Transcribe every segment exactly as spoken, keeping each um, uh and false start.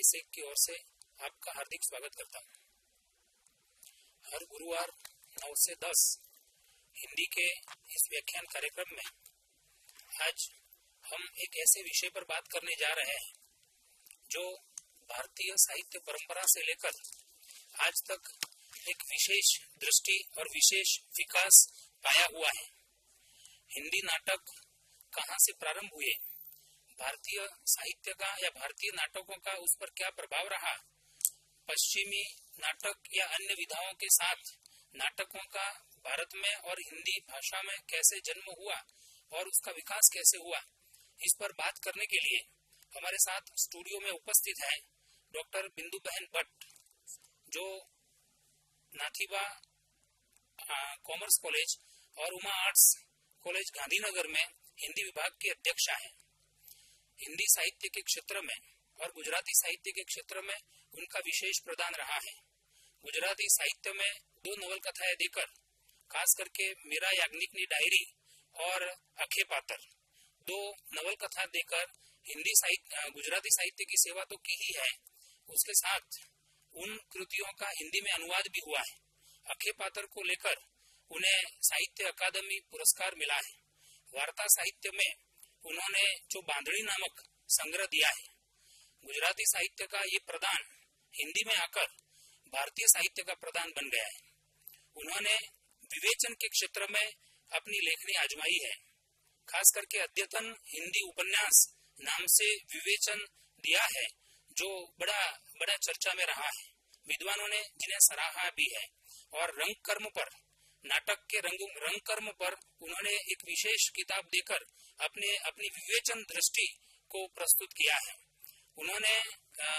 सेक की ओर से आपका हार्दिक स्वागत करता हूँ। हर गुरुवार नौ से दस हिंदी के इस व्याख्यान कार्यक्रम में आज हम एक ऐसे विषय पर बात करने जा रहे हैं जो भारतीय साहित्य परंपरा से लेकर आज तक एक विशेष दृष्टि और विशेष विकास पाया हुआ है। हिंदी नाटक कहाँ से प्रारंभ हुए, भारतीय साहित्य का या भारतीय नाटकों का उस पर क्या प्रभाव रहा, पश्चिमी नाटक या अन्य विधाओं के साथ नाटकों का भारत में और हिंदी भाषा में कैसे जन्म हुआ और उसका विकास कैसे हुआ, इस पर बात करने के लिए हमारे साथ स्टूडियो में उपस्थित है डॉक्टर बिंदु बहन भट्ट, जो नाथीबा कॉमर्स कॉलेज और उमा आर्ट्स कॉलेज गांधीनगर में हिंदी विभाग की अध्यक्षा है। हिंदी साहित्य के क्षेत्र में और गुजराती साहित्य के क्षेत्र में उनका विशेष प्रदान रहा है। गुजराती साहित्य में दो नवल कथाएं देकर, खास करके मीरा याज्ञनिकनी डायरी और अखे पातर, दो नवल कथा देकर हिंदी साहित्य गुजराती साहित्य की सेवा तो की ही है, उसके साथ उन कृतियों का हिंदी में अनुवाद भी हुआ है। अखे पातर को लेकर उन्हें साहित्य अकादमी पुरस्कार मिला है। वार्ता साहित्य में उन्होंने जो बांधड़ी नामक संग्रह दिया है, गुजराती साहित्य का ये प्रदान हिंदी में आकर भारतीय साहित्य का प्रदान बन गया है। उन्होंने विवेचन के क्षेत्र में अपनी लेखनी आजमाई है। खास करके अद्यतन हिंदी उपन्यास नाम से विवेचन दिया है, जो बड़ा बड़ा चर्चा में रहा है। विद्वानों ने जिन्हें सराहा भी है। और रंग कर्म पर, नाटक के रंग रंग कर्म पर उन्होंने एक विशेष किताब देकर अपने अपनी विवेचन दृष्टि को प्रस्तुत किया है। उन्होंने आ,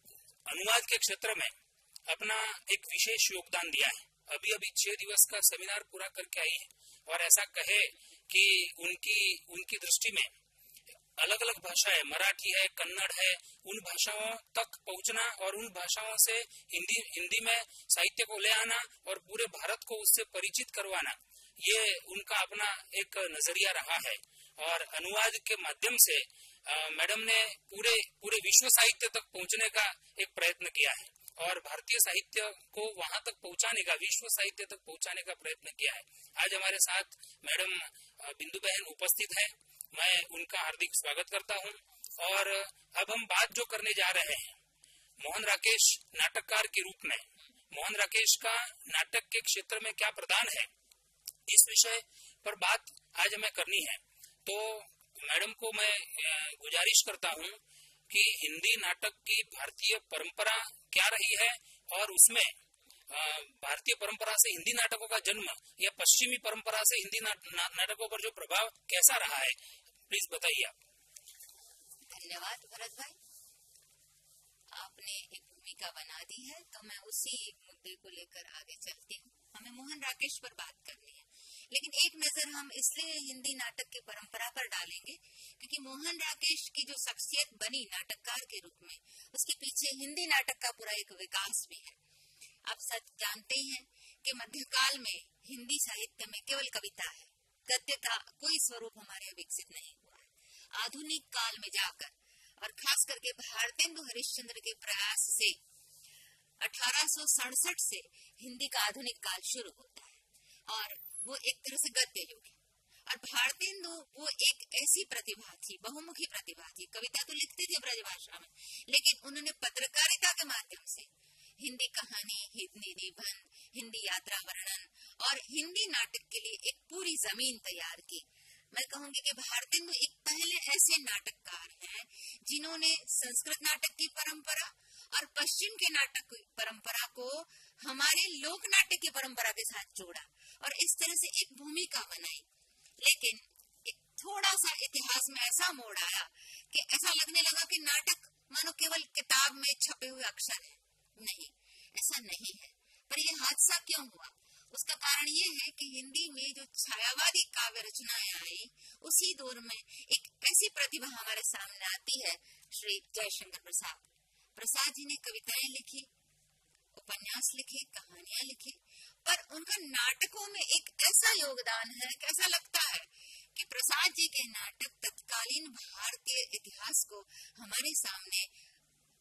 अनुवाद के क्षेत्र में अपना एक विशेष योगदान दिया है। अभी अभी छह दिवस का सेमिनार पूरा करके आई है और ऐसा कहे कि उनकी उनकी दृष्टि में अलग अलग भाषाएं, मराठी है, कन्नड़ है, उन भाषाओं तक पहुंचना और उन भाषाओं से हिंदी हिंदी में साहित्य को ले आना और पूरे भारत को उससे परिचित करवाना, ये उनका अपना एक नजरिया रहा है। और अनुवाद के माध्यम से मैडम ने पूरे पूरे विश्व साहित्य तक पहुंचने का एक प्रयत्न किया है और भारतीय साहित्य को वहां तक पहुंचाने का, विश्व साहित्य तक पहुंचाने का प्रयत्न किया है। आज हमारे साथ मैडम बिंदु बहन उपस्थित है, मैं उनका हार्दिक स्वागत करता हूं। और अब हम बात जो करने जा रहे हैं, मोहन राकेश नाटककार के रूप में मोहन राकेश का नाटक के क्षेत्र में क्या प्रदान है, इस विषय पर बात आज हमें करनी है। तो मैडम को मैं गुजारिश करता हूं कि हिंदी नाटक की भारतीय परंपरा क्या रही है और उसमें भारतीय परंपरा से हिंदी नाटकों का जन्म या पश्चिमी परंपरा से हिंदी ना, ना, नाटकों पर जो प्रभाव कैसा रहा है, प्लीज बताइए आप। धन्यवाद भरत भाई, आपने एक भूमिका बना दी है तो मैं उसी मुद्दे को लेकर आगे चलती हूँ। हमें मोहन राकेश पर बात करनी है, लेकिन एक नजर हम इसलिए हिंदी नाटक की परंपरा पर डालेंगे क्योंकि मोहन राकेश की जो शख्सियत बनी नाटककार के रूप में, उसके पीछे हिंदी नाटक का पूरा एक विकास भी है। आप सच जानते हैं कि मध्यकाल में हिंदी साहित्य में केवल कविता है, गद्य का कोई स्वरूप हमारे विकसित नहीं हुआ है। आधुनिक काल में जाकर और खास करके भारतेंदु हरिश्चंद्र के प्रयास से अठारह सौ सड़सठ से हिंदी का आधुनिक काल शुरू होता है और वो एक तरह से गद्य युग है। और भारतेंदु वो एक ऐसी प्रतिभा थी, बहुमुखी प्रतिभा थी। कविता तो लिखते थे ब्रजभाषा में, लेकिन उन्होंने पत्रकारिता के माध्यम से हिंदी कहानी, हिंदी निबंध, हिंदी यात्रा वर्णन और हिंदी नाटक के लिए एक पूरी जमीन तैयार की। मैं कहूंगी कि भारतेंदु एक पहले ऐसे नाटककार हैं जिन्होंने संस्कृत नाटक की परंपरा और पश्चिम के नाटक की परंपरा को हमारे लोक नाट्य की परंपरा के साथ जोड़ा और इस तरह से एक भूमिका बनाई। लेकिन एक थोड़ा सा इतिहास में ऐसा मोड़ आया कि ऐसा लगने लगा कि नाटक मानो केवल किताब में छपे हुए अक्षर है। नहीं, ऐसा नहीं है। पर यह हादसा क्यों हुआ, उसका कारण ये है कि हिंदी में जो छायावादी काव्य रचनाएं आई, उसी दौर में एक ऐसी प्रतिभा हमारे सामने आती है, श्री जयशंकर प्रसाद। प्रसाद जी ने कविताएं लिखी, उपन्यास लिखे, कहानियां लिखी, पर उनका नाटकों में एक ऐसा योगदान है कि ऐसा लगता है कि प्रसाद जी के नाटक तत्कालीन भारतीय इतिहास को हमारे सामने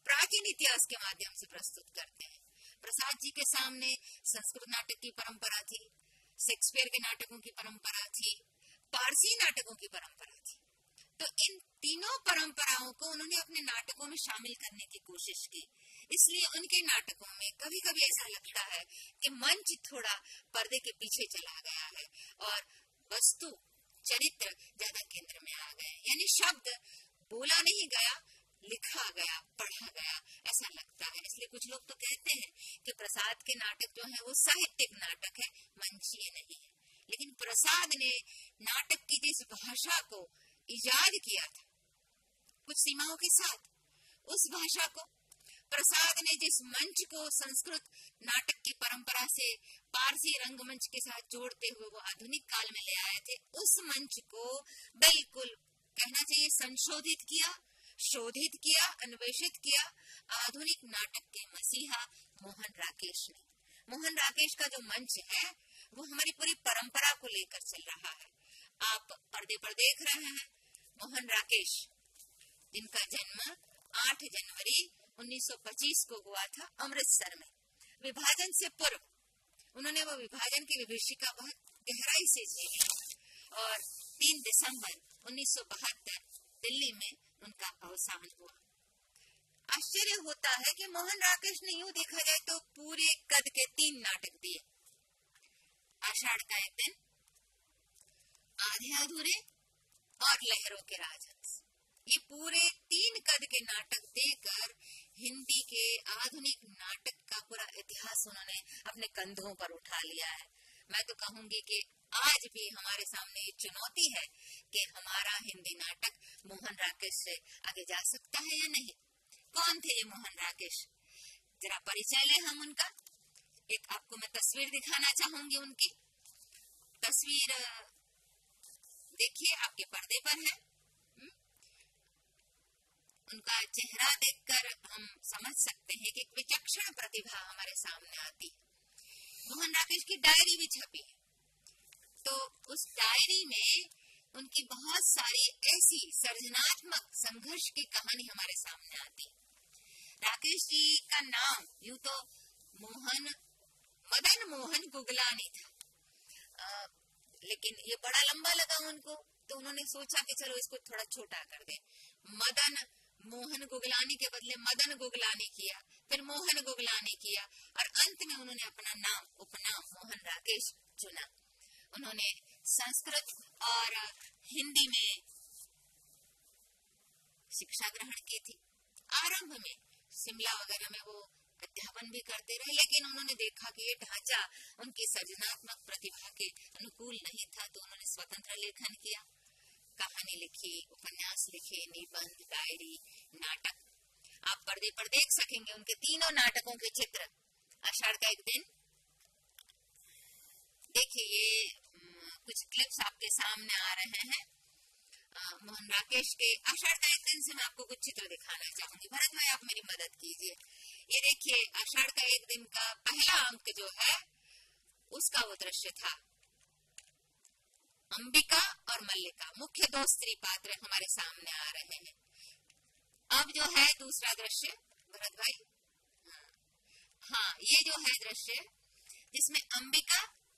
प्राचीन इतिहास के माध्यम से प्रस्तुत करते हैं। प्रसाद जी के सामने संस्कृत नाटक की परंपरा थी, शेक्सपियर के नाटकों की परंपरा थी, पारसी नाटकों की परंपरा थी। तो इन तीनों परंपराओं को उन्होंने अपने नाटकों में शामिल करने की कोशिश की। इसलिए उनके नाटकों में कभी कभी ऐसा लगता है कि मंच थोड़ा पर्दे के पीछे चला गया है और वस्तु चरित्र ज्यादा केंद्र में आ गए, यानी शब्द बोला नहीं गया, लिखा गया, पढ़ा गया, ऐसा लगता है। इसलिए कुछ लोग तो कहते हैं कि प्रसाद के नाटक जो है वो साहित्यिक नाटक है, मंचीय नहीं है। लेकिन प्रसाद ने नाटक की जिस भाषा को इजाद किया था कुछ सीमाओं के साथ, उस भाषा को प्रसाद ने जिस मंच को संस्कृत नाटक की परंपरा से पारसी रंगमंच के साथ जोड़ते हुए वो आधुनिक काल में ले आए थे, उस मंच को बिल्कुल कहना चाहिए संशोधित किया, शोधित किया, अन्वेषित किया आधुनिक नाटक के मसीहा मोहन राकेश ने। मोहन राकेश का जो मंच है वो हमारी पूरी परंपरा को लेकर चल रहा है। आप पर्दे पर देख रहे हैं मोहन राकेश, जिनका जन्म आठ जनवरी उन्नीस सौ पच्चीस को हुआ था अमृतसर में। विभाजन से पूर्व उन्होंने वो विभाजन की विभीषिका बहुत गहराई से झेली और तीन दिसंबर उन्नीस सौ बहत्तर दिल्ली में उनका अवसान हुआ। आश्चर्य होता है कि मोहन राकेश ने यूं देखा जाए तो पूरे कद के तीन नाटक दिए। आषाढ़ का एक दिन, आधे अधूरे और लहरों के राजहंस। ये पूरे तीन कद के नाटक देकर हिंदी के आधुनिक नाटक का पूरा इतिहास उन्होंने अपने कंधों पर उठा लिया है। मैं तो कहूंगी कि आज भी हमारे सामने ये चुनौती है कि हमारा हिंदी नाटक मोहन राकेश से आगे जा सकता है या नहीं। कौन थे ये मोहन राकेश? जरा परिचय ले हम उनका। एक आपको मैं तस्वीर दिखाना चाहूंगी उनकी। तस्वीर देखिए, आपके पर्दे पर है। उनका चेहरा देखकर हम समझ सकते हैं कि एक विचक्षण प्रतिभा हमारे सामने आती है। मोहन राकेश की डायरी भी छपी है, तो उस डायरी में उनकी बहुत सारी ऐसी सृजनात्मक संघर्ष की कहानी हमारे सामने आती है। राकेश जी का नाम यूं तो मोहन मदन मोहन गुगलानी था, आ, लेकिन ये बड़ा लंबा लगा उनको, तो उन्होंने सोचा कि चलो इसको थोड़ा छोटा कर दें। मदन मोहन गुगलानी के बदले मदन गुगलानी किया, फिर मोहन गुगलानी किया और अंत में उन्होंने अपना नाम उपनाम मोहन राकेश चुना। उन्होंने संस्कृत और हिंदी में शिक्षा ग्रहण की थी। आरंभ में शिमला वगैरह में वो अध्यापन भी करते रहे, लेकिन उन्होंने देखा कि ये ढांचा उनकी सृजनात्मक प्रतिभा के अनुकूल नहीं था, तो उन्होंने स्वतंत्र लेखन किया, कहानी लिखी, उपन्यास लिखे, निबंध, डायरी, नाटक। आप पर्दे पर देख सकेंगे उनके तीनों नाटकों के चित्र। आषाढ़ का एक दिन, देखिए ये कुछ क्लिप्स आपके सामने आ रहे हैं मोहन राकेश के। आषाढ़ का एक दिन से मैं आपको कुछ चित्र दिखाना चाहूंगी। भरत भाई आप मेरी मदद कीजिए। ये देखिए आषाढ़ का एक दिन का पहला अंक जो है उसका वो दृश्य था। अंबिका और मल्लिका मुख्य दो स्त्री पात्र हमारे सामने आ रहे हैं। अब जो है दूसरा दृश्य भरत भाई, हाँ ये जो है दृश्य जिसमें अंबिका,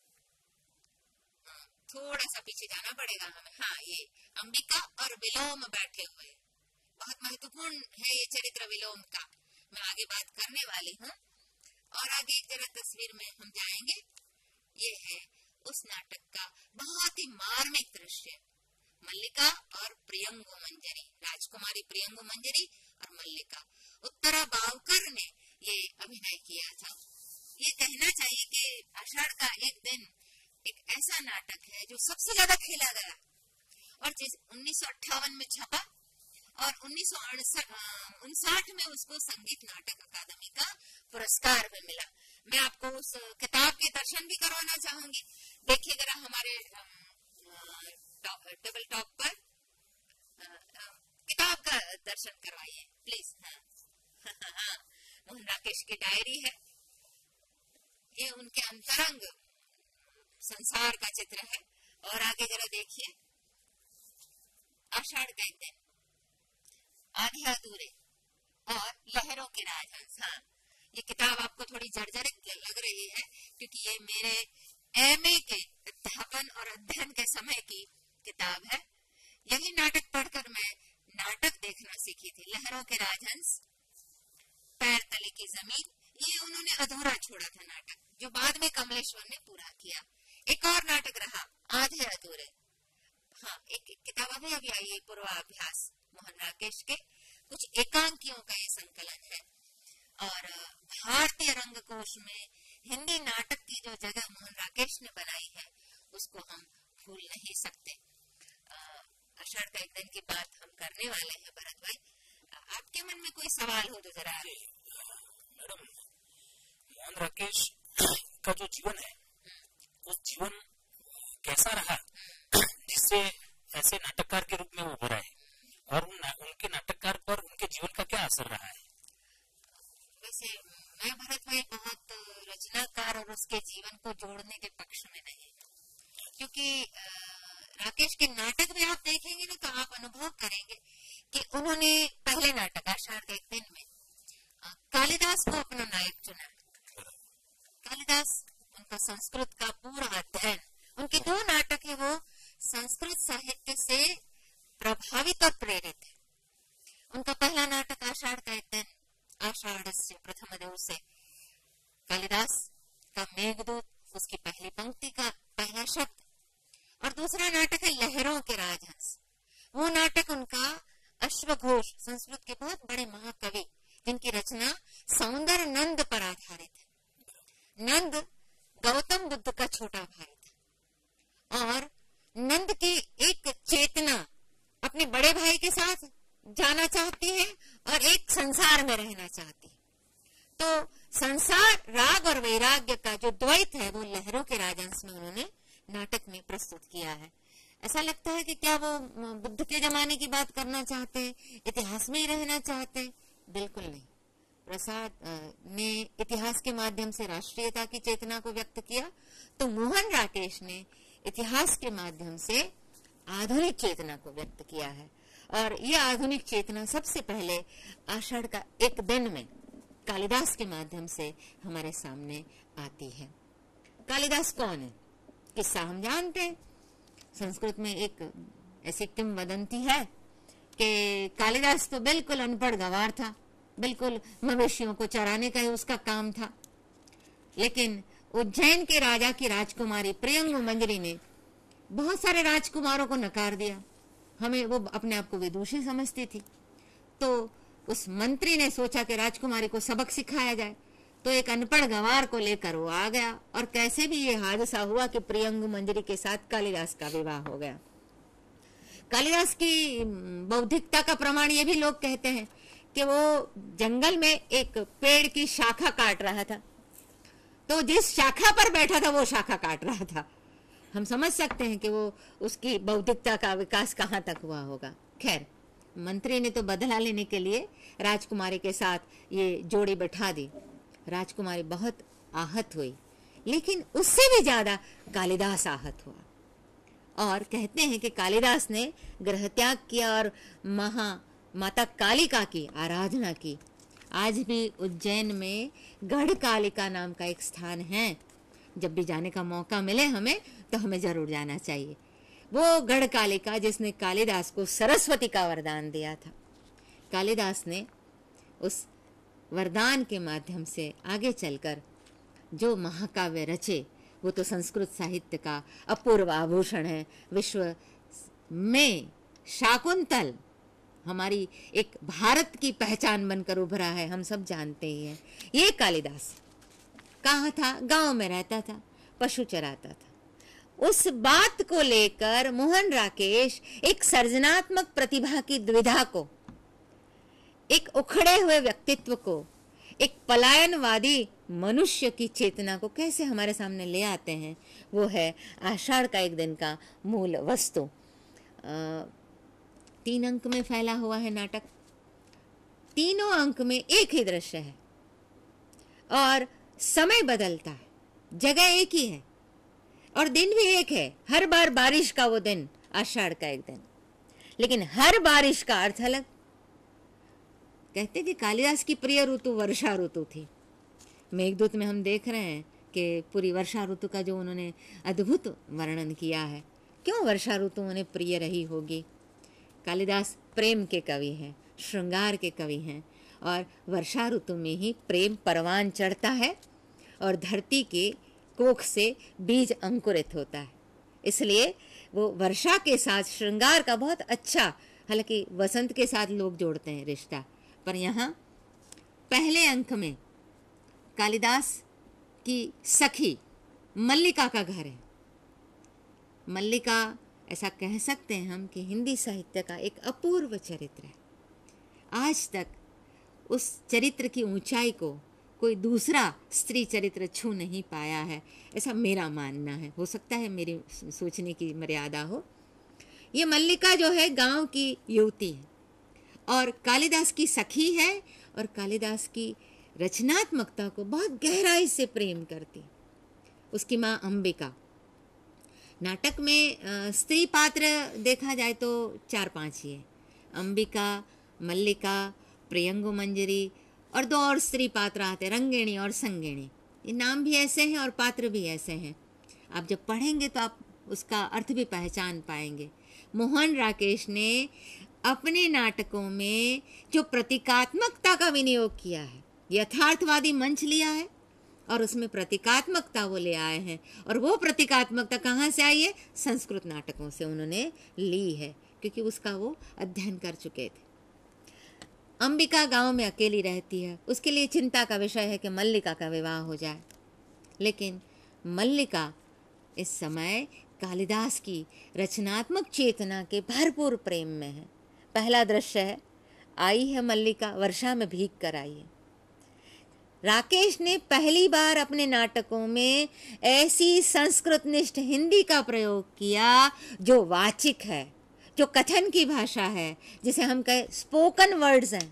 थोड़ा सा पीछे जाना पड़ेगा हमें, हाँ ये अंबिका और विलोम बैठे हुए। बहुत महत्वपूर्ण है ये चरित्र विलोम का, मैं आगे बात करने वाली हूँ। और आगे जरा तस्वीर में हम जाएंगे। ये है उस नाटक का बहुत ही मार्मिक दृश्य, मल्लिका और प्रियंगु मंजरी, राजकुमारी प्रियंगु मंजरी और मल्लिका। उत्तरा बावकर ने ये अभिनय किया था। ये कहना चाहिए कि आषाढ़ का एक दिन एक ऐसा नाटक है जो सबसे ज्यादा खेला गया और जिस उन्नीस सौ अट्ठावन में छपा और उन्नीस सौ उनसठ में उसको संगीत नाटक अकादमी का पुरस्कार भी मिला। मैं आपको उस किताब के दर्शन भी करवाना चाहूंगी। देखिए जरा हमारे टेबल टॉप पर किताब का दर्शन करवाइए प्लीज। हाँ हाँ मोहन राकेश की डायरी है, ये उनके अंतरंग संसार का चित्र है। और आगे जरा देखिए, आषाढ़ का एक दिन, आधे अधूरे, और लहरों के राजहंस। हाँ, ये किताब आपको थोड़ी जर्जरित लग रही है क्योंकि ये मेरे एमए के अध्यापन और अध्ययन के समय की किताब है। यही नाटक पढ़कर मैं नाटक देखना सीखी थी। लहरों के राजहंस, पैर तले की जमीन, ये उन्होंने अधूरा छोड़ा था नाटक, जो बाद में कमलेश्वर ने पूरा किया। एक और नाटक रहा आधे अधूरे। हाँ, एक, एक किताब अभी अभी आई है, पूर्वाभ्यास, मोहन राकेश के कुछ एकांकियों का ये संकलन है। और भारतीय रंगकोश में हिंदी नाटक की जो जगह मोहन राकेश ने बनाई है उसको हम भूल नहीं सकते। आषाढ़ का एक दिन की बात हम करने वाले हैं। भरत भाई, आपके मन में कोई सवाल हो तो जरा। मैडम, मोहन राकेश का जो जीवन है उस जीवन कैसा रहा जिससे ऐसे नाटककार के रूप में वो उभरा है, और उन ना, उनके नाटककार पर उनके जीवन का क्या असर रहा है? वैसे मैं भरत भाई बहुत रचनाकार और उसके जीवन को जोड़ने के पक्ष में नहीं, क्योंकि राकेश के नाटक में आप देखेंगे ना तो आप अनुभव करेंगे कि उन्होंने पहले नाटक आषाढ़ के एक दिन में कालिदास को अपना नायक चुना। कालिदास, उनका संस्कृत का पूरा अध्ययन, उनके दो नाटक है वो संस्कृत साहित्य से प्रभावित और प्रेरित है। उनका पहला नाटक आषाढ़ का एक दिन, आषाढ़ से प्रथम दिवसे, कालिदास का मेघदूत, उसकी पहली पंक्ति का पहला शब्द। और दूसरा नाटक है लहरों के राजहंस। वो नाटक उनका अश्वघोष, संस्कृत के बहुत बड़े महाकवि जिनकी रचना सौंदर्य नंद पर आधारित है। नंद गौतम बुद्ध का छोटा भाई था और नंद की एक चेतना अपने बड़े भाई के साथ जाना चाहती है और एक संसार में रहना चाहती है। तो संसार, राग और वैराग्य का जो द्वैत है वो लहरों के राजहंस में उन्होंने नाटक में प्रस्तुत किया है। ऐसा लगता है कि क्या वो बुद्ध के जमाने की बात करना चाहते हैं, इतिहास में ही रहना चाहते हैं? बिल्कुल नहीं। प्रसाद ने इतिहास के माध्यम से राष्ट्रीयता की चेतना को व्यक्त किया, तो मोहन राकेश ने इतिहास के माध्यम से आधुनिक चेतना को व्यक्त किया है। और ये आधुनिक चेतना सबसे पहले आषाढ़ का एक दिन में कालिदास के माध्यम से हमारे सामने आती है। कालिदास कौन है? किस्सा हम जानते हैं। संस्कृत में एक ऐसी किंवदंती है कि कालिदास तो बिल्कुल अनपढ़ गंवार था, बिल्कुल मवेशियों को चराने का ही उसका काम था। लेकिन उज्जैन के राजा की राजकुमारी प्रियंगु मंजरी ने बहुत सारे राजकुमारों को नकार दिया। हमें वो अपने आप को विदुषी समझती थी, तो उस मंत्री ने सोचा कि राजकुमारी को सबक सिखाया जाए। तो एक अनपढ़ गंवार को लेकर वो आ गया और कैसे भी ये हादसा हुआ कि प्रियंगु मंजरी के साथ कालिदास का विवाह हो गया। कालिदास की बौद्धिकता का प्रमाण ये भी लोग कहते हैं कि वो जंगल में एक पेड़ की शाखा काट रहा था, तो जिस शाखा पर बैठा था वो शाखा काट रहा था। हम समझ सकते हैं कि वो उसकी बौद्धिकता का विकास कहाँ तक हुआ होगा। खैर, मंत्री ने तो बदला लेने के लिए राजकुमारी के साथ ये जोड़ी बैठा दी। राजकुमारी बहुत आहत हुई, लेकिन उससे भी ज्यादा कालिदास आहत हुआ। और कहते हैं कि कालिदास ने गृह त्याग किया और महा माता कालिका की आराधना की। आज भी उज्जैन में गढ़ कालिका नाम का एक स्थान है। जब भी जाने का मौका मिले हमें तो हमें जरूर जाना चाहिए। वो गढ़ कालिका जिसने कालिदास को सरस्वती का वरदान दिया था। कालिदास ने उस वरदान के माध्यम से आगे चलकर जो महाकाव्य रचे वो तो संस्कृत साहित्य का अपूर्व आभूषण है। विश्व में शाकुंतल हमारी एक भारत की पहचान बनकर उभरा है, हम सब जानते ही हैं। ये कालिदास कहाँ था? गांव में रहता था, पशु चराता था। उस बात को लेकर मोहन राकेश एक सर्जनात्मक प्रतिभा की द्विधा को, एक उखड़े हुए व्यक्तित्व को, एक पलायनवादी मनुष्य की चेतना को कैसे हमारे सामने ले आते हैं, वो है आषाढ़ का एक दिन का मूल वस्तु। तीन अंक में फैला हुआ है नाटक। तीनों अंक में एक ही दृश्य है और समय बदलता है, जगह एक ही है और दिन भी एक है। हर बार बारिश का वो दिन, आषाढ़ का एक दिन, लेकिन हर बारिश का अर्थ अलग। कहते कि कालिदास की प्रिय ऋतु वर्षा ऋतु थी। मेघदूत में हम देख रहे हैं कि पूरी वर्षा ऋतु का जो उन्होंने अद्भुत वर्णन किया है। क्यों वर्षा ऋतु उन्हें प्रिय रही होगी? कालिदास प्रेम के कवि हैं, श्रृंगार के कवि हैं, और वर्षा ऋतु में ही प्रेम परवान चढ़ता है और धरती के कोख से बीज अंकुरित होता है। इसलिए वो वर्षा के साथ श्रृंगार का बहुत अच्छा, हालांकि वसंत के साथ लोग जोड़ते हैं रिश्ता, पर यहाँ पहले अंक में कालिदास की सखी मल्लिका का घर है। मल्लिका, ऐसा कह सकते हैं हम कि हिंदी साहित्य का एक अपूर्व चरित्र है। आज तक उस चरित्र की ऊंचाई को कोई दूसरा स्त्री चरित्र छू नहीं पाया है, ऐसा मेरा मानना है। हो सकता है मेरी सोचने की मर्यादा हो। ये मल्लिका जो है गांव की युवती है और कालिदास की सखी है, और कालिदास की रचनात्मकता को बहुत गहराई से प्रेम करती। उसकी माँ अंबिका। नाटक में स्त्री पात्र देखा जाए तो चार पांच ही है, अंबिका, मल्लिका, प्रियंगु मंजरी, और दो और स्त्री पात्र आते, रंगिणी और संगिणी। ये नाम भी ऐसे हैं और पात्र भी ऐसे हैं। आप जब पढ़ेंगे तो आप उसका अर्थ भी पहचान पाएंगे। मोहन राकेश ने अपने नाटकों में जो प्रतीकात्मकता का विनियोग किया है, यथार्थवादी मंच लिया है और उसमें प्रतीकात्मकता वो ले आए हैं। और वो प्रतीकात्मकता कहाँ से आई है? संस्कृत नाटकों से उन्होंने ली है, क्योंकि उसका वो अध्ययन कर चुके थे। अंबिका गांव में अकेली रहती है। उसके लिए चिंता का विषय है कि मल्लिका का विवाह हो जाए, लेकिन मल्लिका इस समय कालिदास की रचनात्मक चेतना के भरपूर प्रेम में है। पहला दृश्य है, आई है मल्लिका, वर्षा में भीग कर आई है। राकेश ने पहली बार अपने नाटकों में ऐसी संस्कृतनिष्ठ हिंदी का प्रयोग किया जो वाचिक है, जो कथन की भाषा है, जिसे हम कहें स्पोकन वर्ड्स हैं।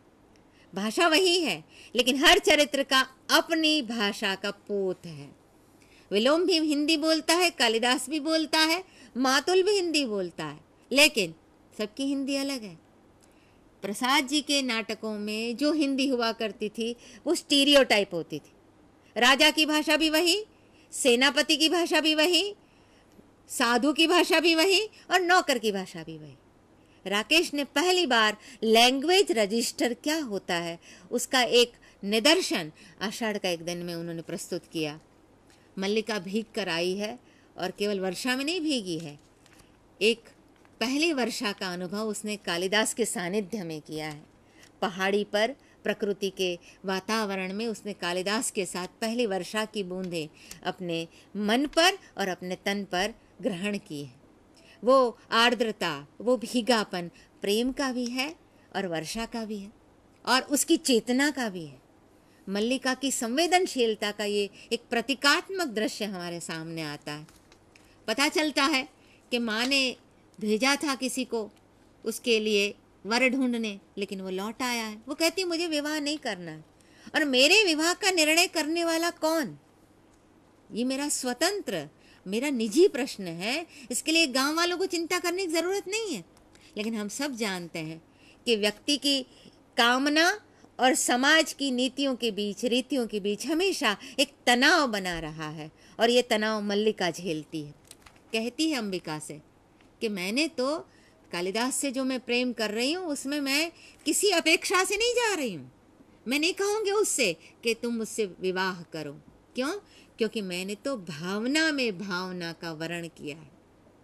भाषा वही है, लेकिन हर चरित्र का अपनी भाषा का पोत है। विलोम भी हिंदी बोलता है, कालिदास भी बोलता है, मातुल भी हिंदी बोलता है, लेकिन सबकी हिंदी अलग है। प्रसाद जी के नाटकों में जो हिंदी हुआ करती थी वो स्टीरियोटाइप होती थी। राजा की भाषा भी वही, सेनापति की भाषा भी वही, साधु की भाषा भी वही, और नौकर की भाषा भी वही। राकेश ने पहली बार लैंग्वेज रजिस्टर क्या होता है उसका एक निदर्शन आषाढ़ का एक दिन में उन्होंने प्रस्तुत किया। मल्लिका भीग कर आई है, और केवल वर्षा में नहीं भीगी है, एक पहली वर्षा का अनुभव उसने कालिदास के सानिध्य में किया है। पहाड़ी पर प्रकृति के वातावरण में उसने कालिदास के साथ पहली वर्षा की बूंदें अपने मन पर और अपने तन पर ग्रहण की है। वो आर्द्रता, वो भीगापन प्रेम का भी है और वर्षा का भी है, और उसकी चेतना का भी है। मल्लिका की संवेदनशीलता का ये एक प्रतीकात्मक दृश्य हमारे सामने आता है। पता चलता है कि माँ ने भेजा था किसी को उसके लिए वर ढूंढने, लेकिन वो लौट आया है। वो कहती मुझे विवाह नहीं करना है, और मेरे विवाह का निर्णय करने वाला कौन? ये मेरा स्वतंत्र, मेरा निजी प्रश्न है। इसके लिए गांव वालों को चिंता करने की ज़रूरत नहीं है। लेकिन हम सब जानते हैं कि व्यक्ति की कामना और समाज की नीतियों के बीच, रीतियों के बीच हमेशा एक तनाव बना रहा है, और ये तनाव मल्लिका झेलती है। कहती है अंबिका से कि मैंने तो कालिदास से जो मैं प्रेम कर रही हूँ उसमें मैं किसी अपेक्षा से नहीं जा रही हूँ। मैं नहीं कहूँगी उससे कि तुम मुझसे विवाह करो। क्यों? क्योंकि मैंने तो भावना में भावना का वर्ण किया है।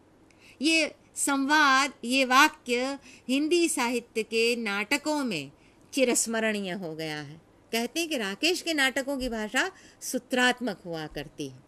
ये संवाद, ये वाक्य हिंदी साहित्य के नाटकों में चिरस्मरणीय हो गया है। कहते हैं कि राकेश के नाटकों की भाषा सूत्रात्मक हुआ करती है।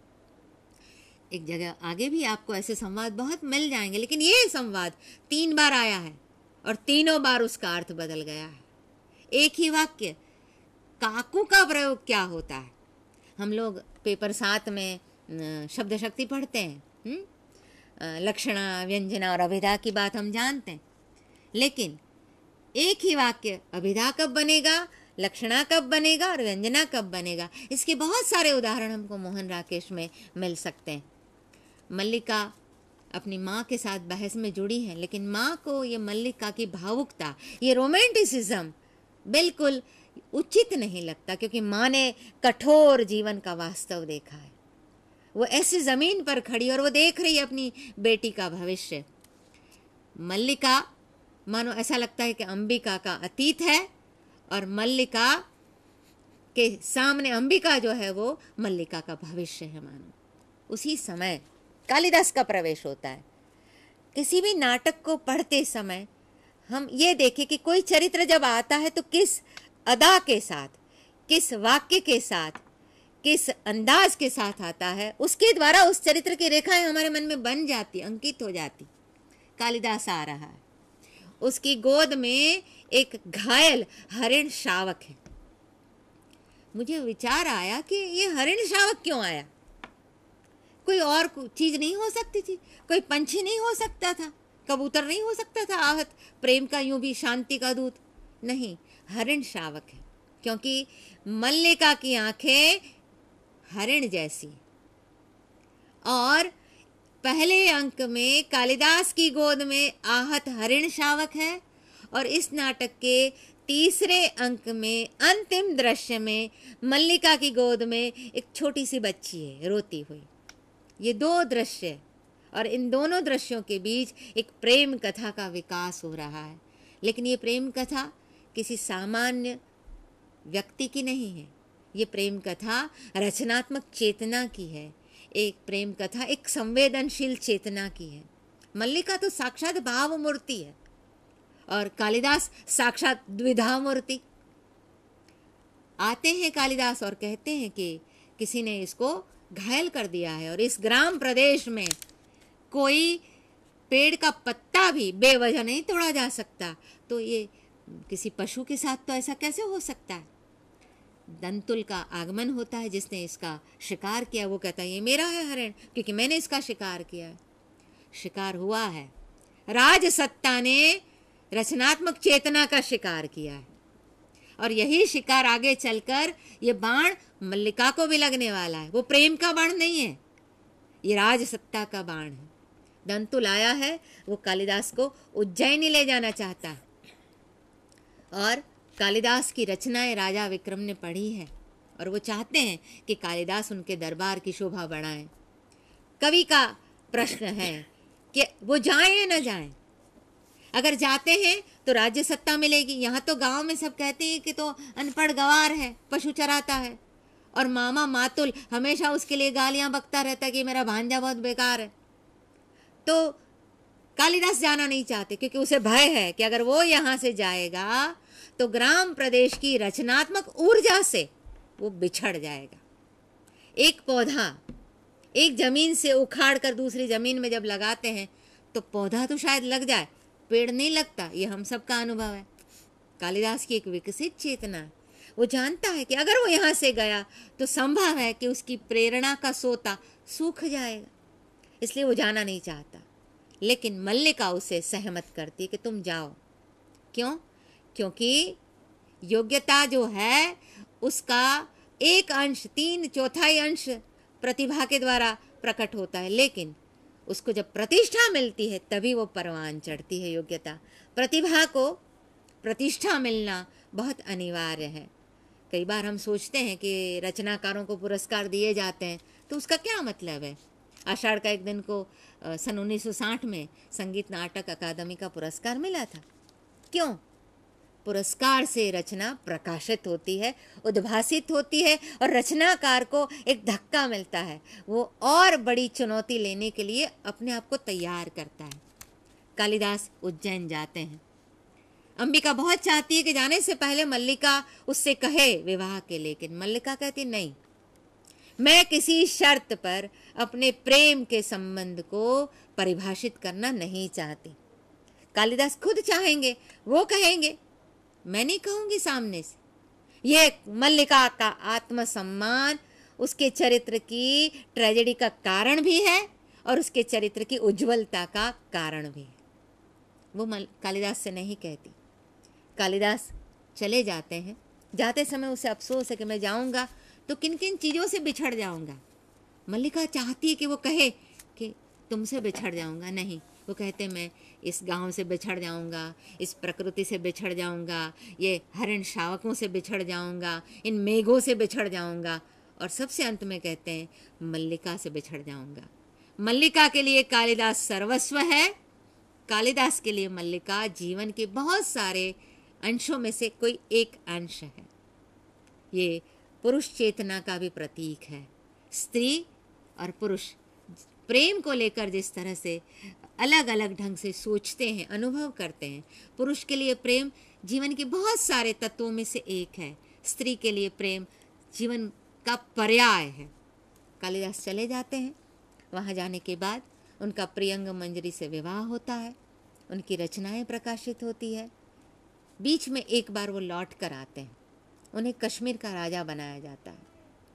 एक जगह आगे भी आपको ऐसे संवाद बहुत मिल जाएंगे, लेकिन ये संवाद तीन बार आया है और तीनों बार उसका अर्थ बदल गया है। एक ही वाक्य, काकू का प्रयोग क्या होता है? हम लोग पेपर सात में शब्द शक्ति पढ़ते हैं, लक्षणा, व्यंजना और अभिधा की बात हम जानते हैं, लेकिन एक ही वाक्य अभिधा कब बनेगा, लक्षणा कब बनेगा और व्यंजना कब बनेगा, इसके बहुत सारे उदाहरण हमको मोहन राकेश में मिल सकते हैं। मल्लिका अपनी माँ के साथ बहस में जुड़ी है, लेकिन माँ को ये मल्लिका की भावुकता, ये रोमांटिसिज्म बिल्कुल उचित नहीं लगता, क्योंकि माँ ने कठोर जीवन का वास्तव देखा है। वो ऐसी जमीन पर खड़ी और वो देख रही है अपनी बेटी का भविष्य। मल्लिका मानो ऐसा लगता है कि अंबिका का अतीत है और मल्लिका के सामने अंबिका जो है वो मल्लिका का भविष्य है। मानो उसी समय कालिदास का प्रवेश होता है। किसी भी नाटक को पढ़ते समय हम ये देखें कि कोई चरित्र जब आता है तो किस अदा के साथ, किस वाक्य के साथ, किस अंदाज के साथ आता है, उसके द्वारा उस चरित्र की रेखाएं हमारे मन में बन जाती, अंकित हो जाती। कालिदास आ रहा है, उसकी गोद में एक घायल हरिण शावक है। मुझे विचार आया कि ये हरिण शावक क्यों आया? कोई और चीज नहीं हो सकती थी? कोई पंछी नहीं हो सकता था? कबूतर नहीं हो सकता था आहत प्रेम का, यूं भी शांति का दूत? नहीं, हरिण शावक है, क्योंकि मल्लिका की आंखें हरिण जैसी। और पहले अंक में कालिदास की गोद में आहत हरिण शावक है, और इस नाटक के तीसरे अंक में अंतिम दृश्य में मल्लिका की गोद में एक छोटी सी बच्ची है रोती हुई। ये दो दृश्य, और इन दोनों दृश्यों के बीच एक प्रेम कथा का विकास हो रहा है। लेकिन ये प्रेम कथा किसी सामान्य व्यक्ति की नहीं है, ये प्रेम कथा रचनात्मक चेतना की है। एक प्रेम कथा एक संवेदनशील चेतना की है। मल्लिका तो साक्षात भाव मूर्ति है और कालिदास साक्षात द्विधा मूर्ति। आते हैं कालिदास और कहते हैं कि किसी ने इसको घायल कर दिया है, और इस ग्राम प्रदेश में कोई पेड़ का पत्ता भी बेवजह नहीं तोड़ा जा सकता, तो ये किसी पशु के साथ तो ऐसा कैसे हो सकता है? दंतुल का आगमन होता है, जिसने इसका शिकार किया। वो कहता है ये मेरा है हरिण, क्योंकि मैंने इसका शिकार किया है। शिकार हुआ है, राज सत्ता ने रचनात्मक चेतना का शिकार किया है, और यही शिकार आगे चलकर ये बाण मल्लिका को भी लगने वाला है। वो प्रेम का बाण नहीं है, ये राज सत्ता का बाण है। दंतुल आया है, वो कालिदास को उज्जैनी ले जाना चाहता है, और कालिदास की रचनाएं राजा विक्रम ने पढ़ी है, और वो चाहते हैं कि कालिदास उनके दरबार की शोभा बढ़ाएं। कवि का प्रश्न है कि वो जाएं या न जाएं। अगर जाते हैं तो राज्य सत्ता मिलेगी। यहाँ तो गांव में सब कहते हैं कि तो अनपढ़ गवार है, पशु चराता है, और मामा मातुल हमेशा उसके लिए गालियां बकता रहता है कि मेरा भांजा बहुत बेकार है। तो कालिदास जाना नहीं चाहते, क्योंकि उसे भय है कि अगर वो यहाँ से जाएगा तो ग्राम प्रदेश की रचनात्मक ऊर्जा से वो बिछड़ जाएगा। एक पौधा एक जमीन से उखाड़ कर दूसरी जमीन में जब लगाते हैं तो पौधा तो शायद लग जाए, पेड़ नहीं लगता। ये हम सबका अनुभव है। कालिदास की एक विकसित चेतना है। वो जानता है कि अगर वो यहाँ से गया तो संभव है कि उसकी प्रेरणा का सोता सूख जाएगा, इसलिए वो जाना नहीं चाहता। लेकिन मल्लिका उसे सहमत करती है कि तुम जाओ। क्यों? क्योंकि योग्यता जो है उसका एक अंश, तीन चौथाई अंश प्रतिभा के द्वारा प्रकट होता है, लेकिन उसको जब प्रतिष्ठा मिलती है तभी वो परवान चढ़ती है। योग्यता, प्रतिभा को प्रतिष्ठा मिलना बहुत अनिवार्य है। कई बार हम सोचते हैं कि रचनाकारों को पुरस्कार दिए जाते हैं, तो उसका क्या मतलब है? आषाढ़ का एक दिन को सन उन्नीस सौ साठ में संगीत नाटक अकादमी का पुरस्कार मिला था। क्यों? पुरस्कार से रचना प्रकाशित होती है, उद्भासित होती है, और रचनाकार को एक धक्का मिलता है। वो और बड़ी चुनौती लेने के लिए अपने आप को तैयार करता है। कालिदास उज्जैन जाते हैं। अंबिका बहुत चाहती है कि जाने से पहले मल्लिका उससे कहे विवाह के, लेकिन मल्लिका कहती नहीं, मैं किसी शर्त पर अपने प्रेम के संबंध को परिभाषित करना नहीं चाहती। कालिदास खुद चाहेंगे, वो कहेंगे, मैं नहीं कहूंगी सामने से। ये मल्लिका का आत्मसम्मान उसके चरित्र की ट्रेजेडी का कारण भी है, और उसके चरित्र की उज्जवलता का कारण भी है। वो कालिदास से नहीं कहती। कालिदास चले जाते हैं। जाते समय उसे अफसोस है कि मैं जाऊंगा तो किन किन चीज़ों से बिछड़ जाऊंगा। मल्लिका चाहती है कि वो कहे कि तुमसे बिछड़ जाऊंगा, नहीं, वो कहते मैं इस गांव से बिछड़ जाऊंगा, इस प्रकृति से बिछड़ जाऊंगा, ये हरिण शावकों से बिछड़ जाऊंगा, इन मेघों से बिछड़ जाऊंगा, और सबसे अंत में कहते हैं मल्लिका से बिछड़ जाऊंगा। मल्लिका के लिए कालिदास सर्वस्व है। कालिदास के लिए मल्लिका जीवन के बहुत सारे अंशों में से कोई एक अंश है। ये पुरुष चेतना का भी प्रतीक है। स्त्री और पुरुष प्रेम को लेकर जिस तरह से अलग अलग ढंग से सोचते हैं, अनुभव करते हैं। पुरुष के लिए प्रेम जीवन के बहुत सारे तत्वों में से एक है, स्त्री के लिए प्रेम जीवन का पर्याय है। कालिदास चले जाते हैं, वहाँ जाने के बाद उनका प्रियंग मंजरी से विवाह होता है, उनकी रचनाएं प्रकाशित होती है। बीच में एक बार वो लौट कर आते हैं, उन्हें कश्मीर का राजा बनाया जाता है।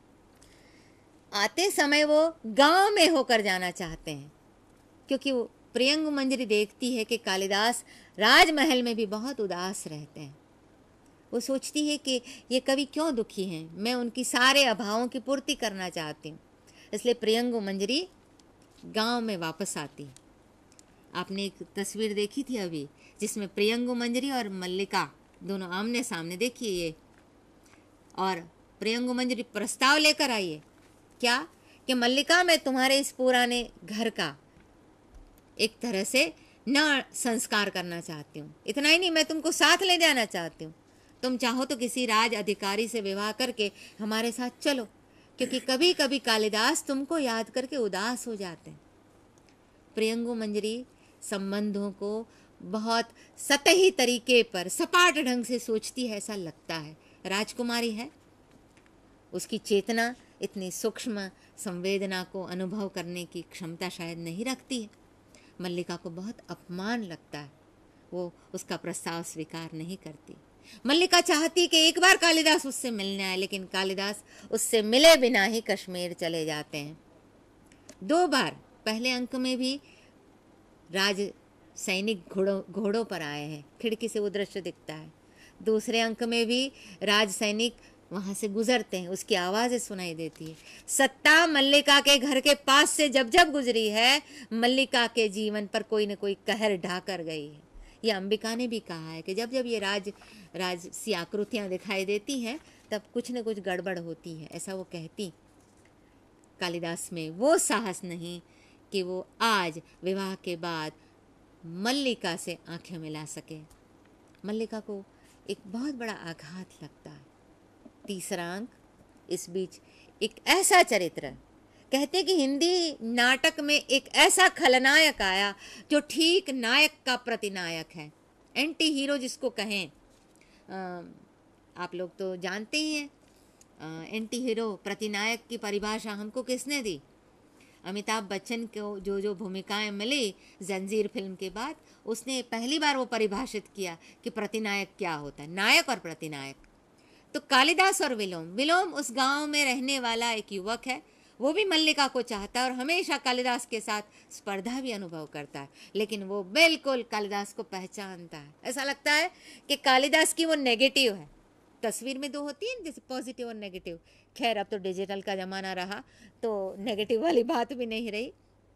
आते समय वो गांव में होकर जाना चाहते हैं, क्योंकि वो प्रियंग मंजरी देखती है कि कालिदास राजमहल में भी बहुत उदास रहते हैं। वो सोचती है कि ये कवि क्यों दुखी हैं, मैं उनकी सारे अभावों की पूर्ति करना चाहती हूँ। इसलिए प्रियंग मंजरी गांव में वापस आती है। आपने एक तस्वीर देखी थी अभी, जिसमें प्रियंग मंजरी और मल्लिका दोनों आमने सामने, देखिए ये, और प्रियंग मंजरी प्रस्ताव लेकर आई है क्या कि मल्लिका मैं तुम्हारे इस पुराने घर का एक तरह से न संस्कार करना चाहती हूँ। इतना ही नहीं, मैं तुमको साथ ले जाना चाहती हूँ। तुम चाहो तो किसी राज अधिकारी से विवाह करके हमारे साथ चलो, क्योंकि कभी कभी कालिदास तुमको याद करके उदास हो जाते हैं। प्रियंगु मंजरी संबंधों को बहुत सतही तरीके पर, सपाट ढंग से सोचती है, ऐसा लगता है। राजकुमारी है, उसकी चेतना इतनी सूक्ष्म संवेदना को अनुभव करने की क्षमता शायद नहीं रखती है। मल्लिका को बहुत अपमान लगता है, वो उसका प्रस्ताव स्वीकार नहीं करती। मल्लिका चाहती कि एक बार कालिदास उससे मिलने आए, लेकिन कालिदास उससे मिले बिना ही कश्मीर चले जाते हैं। दो बार, पहले अंक में भी राज सैनिक घोड़ों घोड़ों पर आए हैं, खिड़की से वो दृश्य दिखता है। दूसरे अंक में भी राज सैनिक वहाँ से गुजरते हैं, उसकी आवाज़ें सुनाई देती है। सत्ता मल्लिका के घर के पास से जब जब गुजरी है, मल्लिका के जीवन पर कोई न कोई कहर ढा कर गई है। ये अंबिका ने भी कहा है कि जब जब ये राज राज सी आकृतियाँ दिखाई देती हैं, तब कुछ न कुछ गड़बड़ होती है, ऐसा वो कहती। कालिदास में वो साहस नहीं कि वो आज विवाह के बाद मल्लिका से आंखें मिला सके। मल्लिका को एक बहुत बड़ा आघात लगता है। तीसरा अंक, इस बीच एक ऐसा चरित्र, कहते कि हिंदी नाटक में एक ऐसा खलनायक आया जो ठीक नायक का प्रतिनायक है, एंटी हीरो जिसको कहें। आ, आप लोग तो जानते ही हैं, आ, एंटी हीरो प्रतिनायक की परिभाषा हमको किसने दी? अमिताभ बच्चन को जो जो भूमिकाएं मिली जंजीर फिल्म के बाद, उसने पहली बार वो परिभाषित किया कि प्रतिनायक क्या होता है, नायक और प्रतिनायक। तो कालिदास और विलोम, विलोम उस गांव में रहने वाला एक युवक है, वो भी मल्लिका को चाहता है और हमेशा कालिदास के साथ स्पर्धा भी अनुभव करता है, लेकिन वो बिल्कुल कालिदास को पहचानता है। ऐसा लगता है कि कालिदास की वो नेगेटिव है। तस्वीर में दो होती है जैसे पॉजिटिव और नेगेटिव। खैर अब तो डिजिटल का ज़माना रहा तो नेगेटिव वाली बात भी नहीं रही,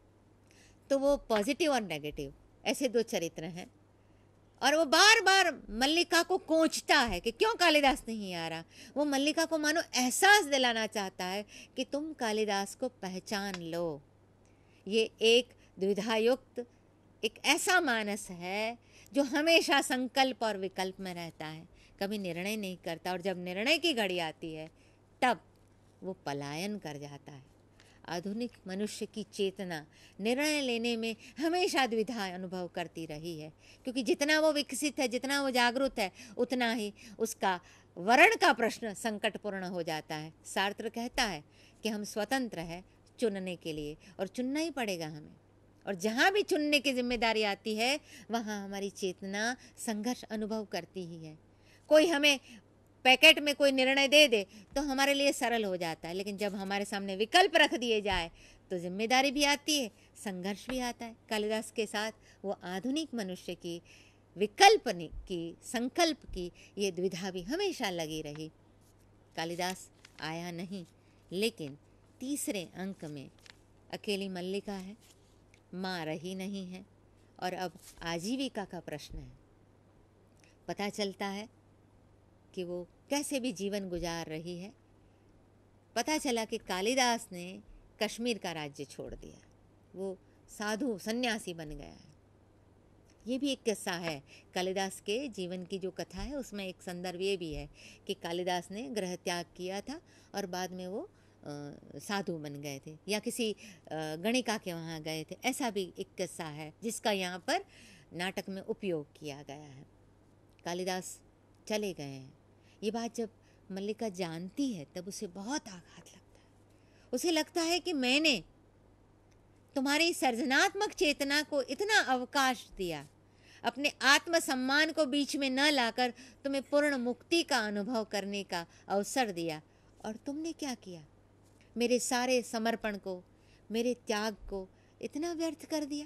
तो वो पॉजिटिव और नेगेटिव ऐसे दो चरित्र हैं। और वो बार बार मल्लिका को कोंचता है कि क्यों कालिदास नहीं आ रहा। वो मल्लिका को मानो एहसास दिलाना चाहता है कि तुम कालिदास को पहचान लो। ये एक द्विधायुक्त एक ऐसा मानस है जो हमेशा संकल्प और विकल्प में रहता है, कभी निर्णय नहीं करता, और जब निर्णय की घड़ी आती है तब वो पलायन कर जाता है। आधुनिक मनुष्य की चेतना निर्णय लेने में हमेशा द्विधा अनुभव करती रही है, क्योंकि जितना वो विकसित है, जितना वो जागरूक है, उतना ही उसका वर्ण का प्रश्न संकटपूर्ण हो जाता है। सार्त्र कहता है कि हम स्वतंत्र हैं चुनने के लिए, और चुनना ही पड़ेगा हमें, और जहाँ भी चुनने की जिम्मेदारी आती है वहाँ हमारी चेतना संघर्ष अनुभव करती ही है। कोई हमें पैकेट में कोई निर्णय दे दे तो हमारे लिए सरल हो जाता है, लेकिन जब हमारे सामने विकल्प रख दिए जाए तो जिम्मेदारी भी आती है, संघर्ष भी आता है। कालिदास के साथ वो आधुनिक मनुष्य की विकल्प की, संकल्प की ये द्विधा भी हमेशा लगी रही। कालिदास आया नहीं, लेकिन तीसरे अंक में अकेली मल्लिका है, माँ रही नहीं है, और अब आजीविका का प्रश्न है। पता चलता है कि वो कैसे भी जीवन गुजार रही है। पता चला कि कालिदास ने कश्मीर का राज्य छोड़ दिया, वो साधु सन्यासी बन गया है। ये भी एक किस्सा है कालिदास के जीवन की जो कथा है, उसमें एक संदर्भ ये भी है कि कालिदास ने गृह त्याग किया था और बाद में वो आ, साधु बन गए थे या किसी गणिका के वहाँ गए थे। ऐसा भी एक किस्सा है जिसका यहाँ पर नाटक में उपयोग किया गया है। कालिदास चले गए हैं। ये बात जब मल्लिका जानती है तब उसे बहुत आघात लगता है। उसे लगता है कि मैंने तुम्हारी सर्जनात्मक चेतना को इतना अवकाश दिया, अपने आत्मसम्मान को बीच में न लाकर तुम्हें पूर्ण मुक्ति का अनुभव करने का अवसर दिया, और तुमने क्या किया? मेरे सारे समर्पण को, मेरे त्याग को इतना व्यर्थ कर दिया।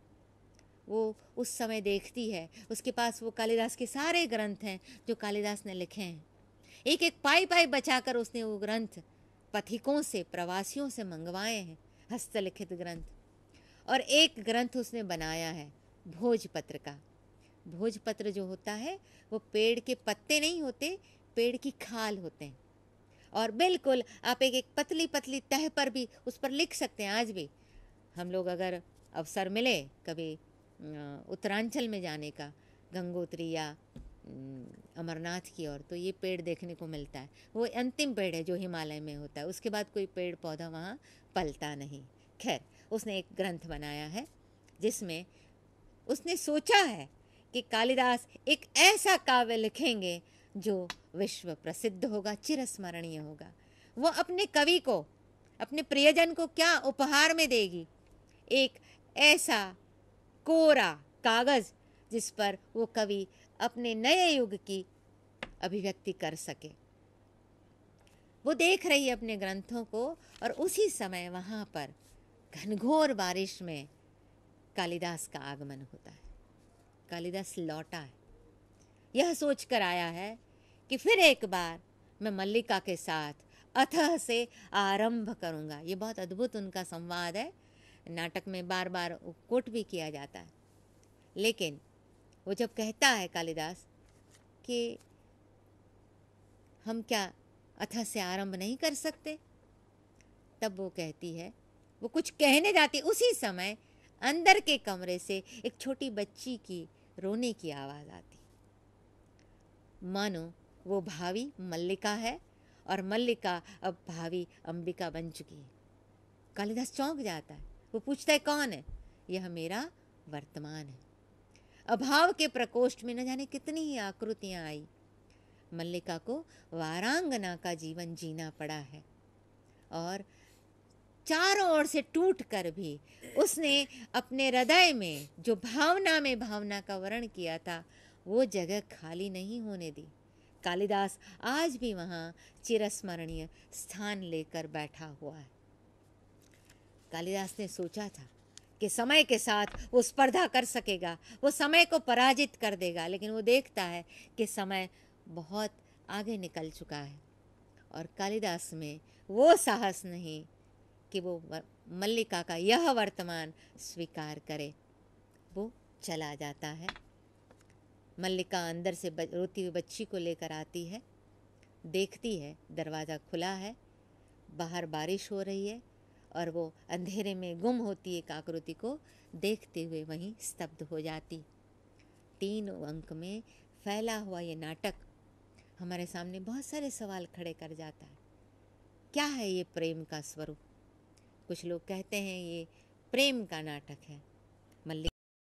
वो उस समय देखती है, उसके पास वो कालिदास के सारे ग्रंथ हैं जो कालिदास ने लिखे हैं। एक एक पाई पाई बचाकर उसने वो ग्रंथ पथिकों से, प्रवासियों से मंगवाए हैं, हस्तलिखित ग्रंथ। और एक ग्रंथ उसने बनाया है भोजपत्र का। भोजपत्र जो होता है वो पेड़ के पत्ते नहीं होते, पेड़ की खाल होते हैं, और बिल्कुल आप एक एक पतली पतली तह पर भी उस पर लिख सकते हैं। आज भी हम लोग अगर अवसर मिले कभी उत्तरांचल में जाने का, गंगोत्री या अमरनाथ की ओर, तो ये पेड़ देखने को मिलता है। वो अंतिम पेड़ है जो हिमालय में होता है, उसके बाद कोई पेड़ पौधा वहाँ पलता नहीं। खैर, उसने एक ग्रंथ बनाया है जिसमें उसने सोचा है कि कालिदास एक ऐसा काव्य लिखेंगे जो विश्व प्रसिद्ध होगा, चिरस्मरणीय होगा। वो अपने कवि को, अपने प्रियजन को क्या उपहार में देगी? एक ऐसा कोरा कागज जिस पर वो कवि अपने नए युग की अभिव्यक्ति कर सके। वो देख रही है अपने ग्रंथों को, और उसी समय वहाँ पर घनघोर बारिश में कालिदास का आगमन होता है। कालिदास लौटा है, यह सोचकर आया है कि फिर एक बार मैं मल्लिका के साथ अथः से आरंभ करूँगा। ये बहुत अद्भुत उनका संवाद है, नाटक में बार बार कोट भी किया जाता है। लेकिन वो जब कहता है कालिदास कि हम क्या अथः से आरंभ नहीं कर सकते, तब वो कहती है, वो कुछ कहने जाती, उसी समय अंदर के कमरे से एक छोटी बच्ची की रोने की आवाज़ आती, मानो वो भावी मल्लिका है और मल्लिका अब भावी अंबिका बन चुकी है। कालिदास चौंक जाता है। वो पूछता है, कौन है? यह मेरा वर्तमान है। अभाव के प्रकोष्ठ में न जाने कितनी ही आकृतियाँ आई। मल्लिका को वारांगना का जीवन जीना पड़ा है, और चारों ओर से टूट कर भी उसने अपने हृदय में जो भावना में भावना का वर्ण किया था, वो जगह खाली नहीं होने दी। कालिदास आज भी वहाँ चिरस्मरणीय स्थान लेकर बैठा हुआ है। कालिदास ने सोचा था कि समय के साथ वो स्पर्धा कर सकेगा, वो समय को पराजित कर देगा, लेकिन वो देखता है कि समय बहुत आगे निकल चुका है, और कालिदास में वो साहस नहीं कि वो मल्लिका का यह वर्तमान स्वीकार करे। वो चला जाता है। मल्लिका अंदर से रोती हुई बच्ची को लेकर आती है, देखती है दरवाज़ा खुला है, बाहर बारिश हो रही है, और वो अंधेरे में गुम होती एक आकृति को देखते हुए वहीं स्तब्ध हो जाती। तीन अंक में फैला हुआ ये नाटक हमारे सामने बहुत सारे सवाल खड़े कर जाता है। क्या है ये प्रेम का स्वरूप? कुछ लोग कहते हैं ये प्रेम का नाटक है,